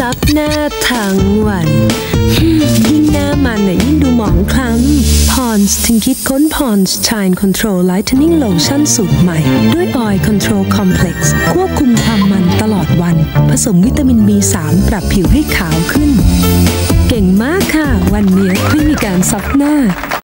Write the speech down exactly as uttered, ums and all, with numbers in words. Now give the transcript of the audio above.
ซับหน้าทั้งวันยิ่งหน้ามันน่ะยิ่งดูหมองคล้ำ Pond's ถึงคิดค้น Pond's Shine Control Lightening Lotion สูตรใหม่ด้วย Oil Control Complex ควบคุมความมันตลอดวันผสมวิตามิน บี สาม ปรับผิวให้ขาวขึ้นเก่งมากค่ะวันนี้ไม่มีการซับหน้า